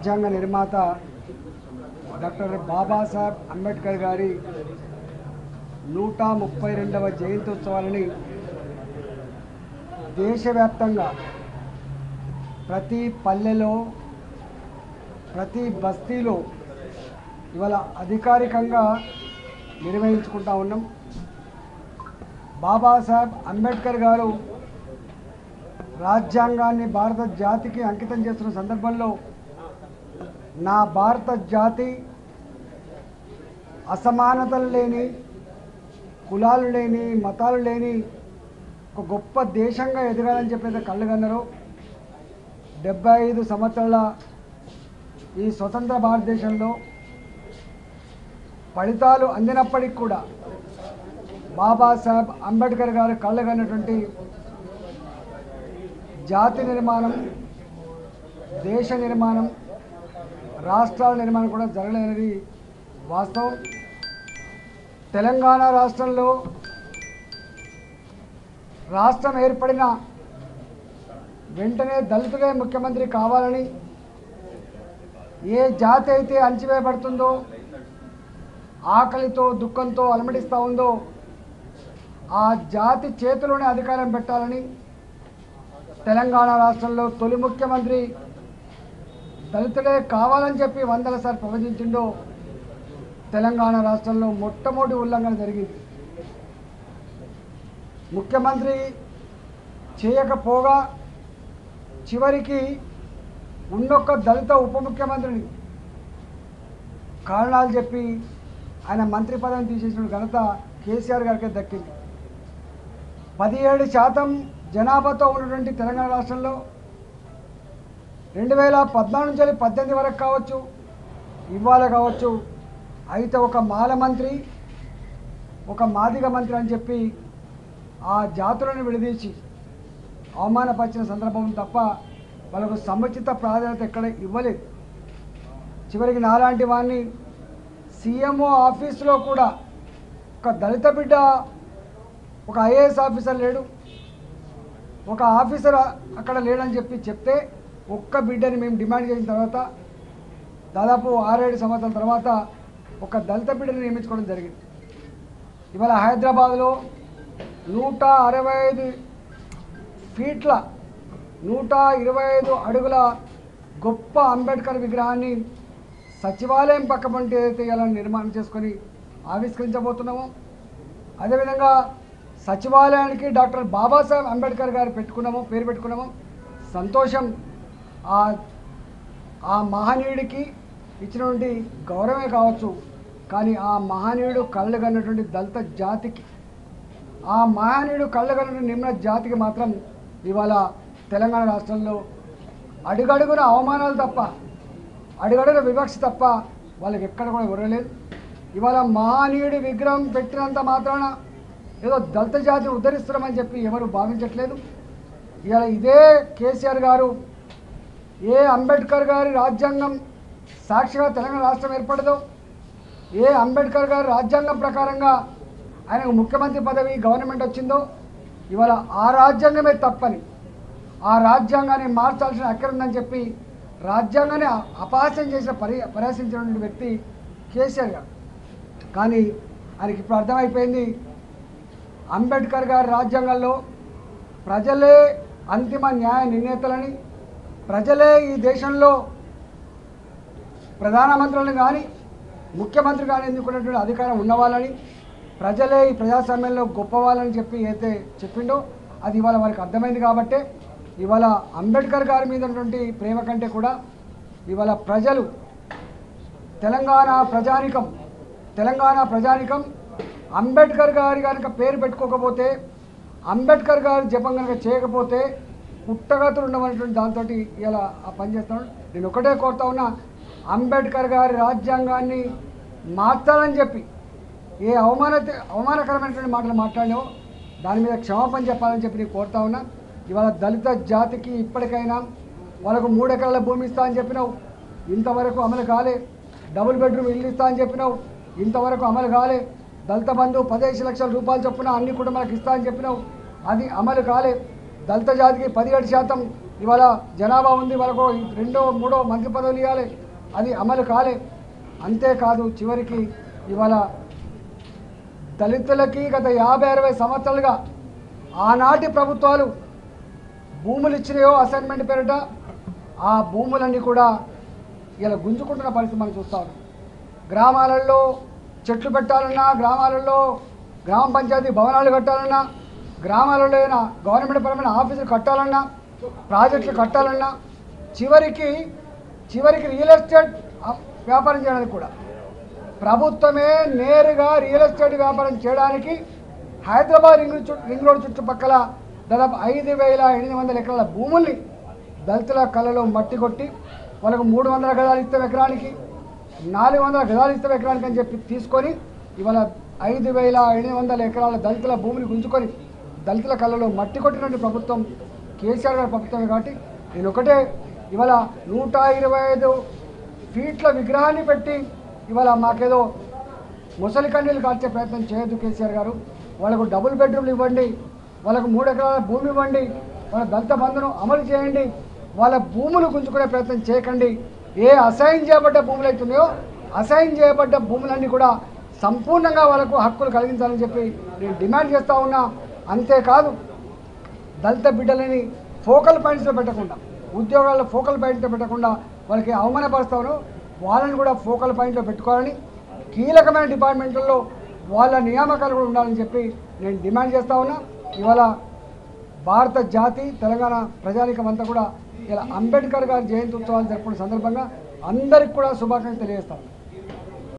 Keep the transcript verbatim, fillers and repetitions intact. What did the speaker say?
రాజ్యాంగ నిర్మాత డాక్టర్ బాబాసాహెబ్ అంబేద్కర్ గారి నూట ముప్పై రెండవ జయంతి ఉత్సవాలని దేశవ్యాప్తంగా ప్రతి పల్లెలో ప్రతి బస్తీలో ఇవాళ అధికారికంగా నిర్వహించుకుంటా ఉన్నాం. బాబాసాహెబ్ అంబేద్కర్ గారు రాజ్యాంగాన్ని భారత జాతికి అంకితం చేస్తున్న సందర్భంలో నా భారత జాతి అసమానతలు లేని, కులాలు లేని, మతాలు లేని ఒక గొప్ప దేశంగా ఎదగాలని చెప్పేది కళ్ళగన్నారు. డెబ్బై ఐదు సంవత్సరాల ఈ స్వతంత్ర భారతదేశంలో ఫలితాలు అందినప్పటికీ కూడా బాబాసాహెబ్ అంబేద్కర్ గారు కళ్ళగన్నటువంటి జాతి నిర్మాణం, దేశ నిర్మాణం, రాష్ట్రాల నిర్మాణం కూడా జరగలేనిది వాస్తవం. తెలంగాణ రాష్ట్రంలో రాష్ట్రం ఏర్పడిన వెంటనే దళితులే ముఖ్యమంత్రి కావాలని, ఏ జాతి అయితే అణచివేయబడుతుందో, ఆకలితో దుఃఖంతో అలమటిస్తూ ఉందో ఆ జాతి చేతిలోనే అధికారం పెట్టాలని తెలంగాణ రాష్ట్రంలో తొలి ముఖ్యమంత్రి దళితులే కావాలని చెప్పి వందల సార్లు ప్రవచించిండో తెలంగాణ రాష్ట్రంలో మొట్టమొదటి ఉల్లంఘన జరిగింది. ముఖ్యమంత్రి చేయకపోగా చివరికి ఉన్నొక్క దళిత ఉప ముఖ్యమంత్రిని కారణాలు చెప్పి ఆయన మంత్రి పదవిని తీసేసిన ఘనత కేసీఆర్ గారికి దక్కింది. పదిహేడు శాతం జనాభాతో ఉన్నటువంటి తెలంగాణ రాష్ట్రంలో రెండు వేల పద్నాలుగు నుంచి పద్దెనిమిది వరకు కావచ్చు, ఇవాళ కావచ్చు, అయితే ఒక మాల మంత్రి, ఒక మాదిగ మంత్రి అని చెప్పి ఆ జాతులను విడదీసి అవమానపరిచిన సందర్భం తప్ప వాళ్ళకు సముచిత ప్రాధాన్యత ఎక్కడ ఇవ్వలేదు. చివరికి నాలాంటి వాడిని సీఎంఓ ఆఫీసులో కూడా ఒక దళిత బిడ్డ, ఒక ఐఏఎస్ ఆఫీసర్ లేడు, ఒక ఆఫీసర్ అక్కడ లేడని చెప్పి చెప్తే ఒక్క బిడ్డని మేము డిమాండ్ చేసిన తర్వాత దాదాపు ఆరేడు సంవత్సరాల తర్వాత ఒక దళిత బిడ్డని నియమించుకోవడం జరిగింది. ఇవాళ హైదరాబాద్లో నూట అరవై ఐదు ఫీట్ల నూట ఇరవై ఐదు అడుగుల గొప్ప అంబేద్కర్ విగ్రహాన్ని సచివాలయం పక్క పంటి ఏదైతే ఇలా నిర్మాణం చేసుకొని ఆవిష్కరించబోతున్నామో, అదేవిధంగా సచివాలయానికి డాక్టర్ బాబాసాహెబ్ అంబేద్కర్ గారు పెట్టుకున్నామో పేరు పెట్టుకున్నామో సంతోషం. ఆ ఆ మహనీయుడికి ఇచ్చినటువంటి గౌరవమే కావచ్చు, కానీ ఆ మహనీయుడు కళ్ళు కన్నటువంటి దళిత జాతికి, ఆ మహనీయుడు కళ్ళు కన్నటువంటి నిమ్న జాతికి మాత్రం ఇవాళ తెలంగాణ రాష్ట్రంలో అడుగడుగున అవమానాలు తప్ప, అడుగడుగున వివక్ష తప్ప వాళ్ళకి ఎక్కడ కూడా ఉరలేదు. ఇవాళ మహనీయుడి విగ్రహం పెట్టినంత మాత్రాన ఏదో దళిత జాతిని ఉద్ధరిస్తున్నామని చెప్పి ఎవరు భావించట్లేదు. ఇవాళ ఇదే కేసీఆర్ గారు ఏ అంబేద్కర్ గారి రాజ్యాంగం సాక్షిగా తెలంగాణ రాష్ట్రం ఏర్పడదో, ఏ అంబేద్కర్ గారి రాజ్యాంగం ప్రకారంగా ఆయనకు ముఖ్యమంత్రి పదవి గవర్నమెంట్ వచ్చిందో, ఇవాళ ఆ రాజ్యాంగమే తప్పని, ఆ రాజ్యాంగాన్ని మార్చాల్సిన అక్కర ఉందని చెప్పి రాజ్యాంగాన్ని అపహాస్యం చేసిన పరి పరిహసించినటువంటి వ్యక్తి కేసీఆర్ గారు. కానీ ఆయనకి ఇప్పుడు అర్థమైపోయింది, అంబేద్కర్ గారి రాజ్యాంగంలో ప్రజలే అంతిమ న్యాయ నిర్ణేతలని, ప్రజలే ఈ దేశంలో ప్రధానమంత్రులను కానీ ముఖ్యమంత్రి కానీ ఎన్నుకున్నటువంటి అధికారం ఉన్నవాళ్ళని, ప్రజలే ఈ ప్రజాస్వామ్యంలో గొప్పవాళ్ళని చెప్పి అయితే చెప్పిండో అది ఇవాళ వారికి అర్థమైంది. కాబట్టే ఇవాళ అంబేద్కర్ గారి మీద ఉన్నటువంటి ప్రేమ కంటే కూడా ఇవాళ ప్రజలు, తెలంగాణ ప్రజానికం తెలంగాణ ప్రజానికం అంబేద్కర్ గారి కనుక పేరు పెట్టుకోకపోతే, అంబేద్కర్ గారి జపం కనుక చేయకపోతే పుట్టగతులు ఉండమనేటువంటి దాంతో ఇలా ఆ పని చేస్తున్నాడు. నేను ఒకటే కోరుతా ఉన్నా, అంబేద్కర్ గారి రాజ్యాంగాన్ని మార్చాలని చెప్పి ఏ అవమాన అవమానకరమైనటువంటి మాటలు మాట్లాడినావో దాని మీద క్షమాపణ చెప్పాలని చెప్పి నేను కోరుతా ఉన్నా. ఇవాళ దళిత జాతికి ఇప్పటికైనా వాళ్ళకు మూడు ఎకరాల భూమి ఇస్తా అని చెప్పినావు, ఇంతవరకు అమలు కాలే. డబుల్ బెడ్రూమ్ ఇల్లు ఇస్తా అని చెప్పినావు, ఇంతవరకు అమలు కాలే. దళిత బంధు పదిహేను లక్షల రూపాయలు చొప్పున అన్ని కుటుంబాలకు ఇస్తా అని చెప్పినావు, అది అమలు కాలే. దళిత జాతికి పదిహేడు శాతం ఇవాళ జనాభా ఉంది, వాళ్ళకు రెండో మూడో మంత్రి పదవులు ఇవ్వాలి, అది అమలు కాలే. అంతేకాదు చివరికి ఇవాళ దళితులకి గత యాభై అరవై సంవత్సరాలుగా ఆనాటి ప్రభుత్వాలు భూములు ఇచ్చినాయో అసైన్మెంట్ పేరిట, ఆ భూములన్నీ కూడా ఇలా గుంజుకుంటున్న పరిస్థితి మనం చూస్తా ఉన్నాం. గ్రామాలలో చెట్లు పెట్టాలన్నా, గ్రామాలలో గ్రామ పంచాయతీ భవనాలు కట్టాలన్నా, గ్రామాలలో అయినా గవర్నమెంట్ పరమైన ఆఫీసులు కట్టాలన్నా, ప్రాజెక్టులు కట్టాలన్నా, చివరికి చివరికి రియల్ ఎస్టేట్ వ్యాపారం చేయడానికి కూడా ప్రభుత్వమే నేరుగా రియల్ ఎస్టేట్ వ్యాపారం చేయడానికి హైదరాబాద్ రింగ్ రింగ్ రోడ్ చుట్టుపక్కల దాదాపు ఐదు వేల ఎనిమిది వందల ఎకరాల భూముల్ని దళితుల కళ్ళలో మట్టి కొట్టి వాళ్ళకు మూడు వందల గదాలు ఇస్తాం ఎకరానికి, నాలుగు వందల గదాలు ఇస్తాం ఎకరానికి అని చెప్పి తీసుకొని ఇవాళ ఐదు వేల ఎనిమిది వందల ఎకరాల దళితుల భూమిని గుంజుకొని దళితుల కళ్ళలో మట్టి కొట్టినటువంటి ప్రభుత్వం కేసీఆర్ గారి ప్రభుత్వమే. కాబట్టి నేను ఒకటే ఇవాళ నూట ఇరవై ఐదు ఫీట్ల విగ్రహాన్ని పెట్టి ఇవాళ మాకేదో ముసలి కన్నీళ్ళు కాల్చే ప్రయత్నం చేయొద్దు కేసీఆర్ గారు. వాళ్ళకు డబుల్ బెడ్రూమ్లు ఇవ్వండి, వాళ్ళకు మూడు ఎకరాల భూమి ఇవ్వండి, వాళ్ళ దళిత బంధును అమలు చేయండి, వాళ్ళ భూములు గుంజుకునే ప్రయత్నం చేయకండి. ఏ అసైన్ చేయబడ్డ భూములు అవుతున్నాయో అసైన్ చేయబడ్డ భూములన్నీ కూడా సంపూర్ణంగా వాళ్ళకు హక్కులు కలిగించాలని చెప్పి నేను డిమాండ్ చేస్తూ ఉన్నా. అంతేకాదు దళిత బిడ్డలని ఫోకల్ పాయింట్స్లో పెట్టకుండా, ఉద్యోగాల్లో ఫోకల్ పాయింట్లో పెట్టకుండా వాళ్ళకి అవమానపరుస్తాను, వాళ్ళని కూడా ఫోకల్ పాయింట్లో పెట్టుకోవాలని, కీలకమైన డిపార్ట్మెంట్లలో వాళ్ళ నియామకాలు కూడా ఉండాలని చెప్పి నేను డిమాండ్ చేస్తూ ఉన్నా. ఇవాళ భారత జాతి తెలంగాణ ప్రజానీకం అంతా కూడా ఇలా అంబేద్కర్ గారి జయంతి ఉత్సవాలు జరుపుకునే సందర్భంగా అందరికి కూడా శుభాకాంక్షలు తెలియజేస్తాను.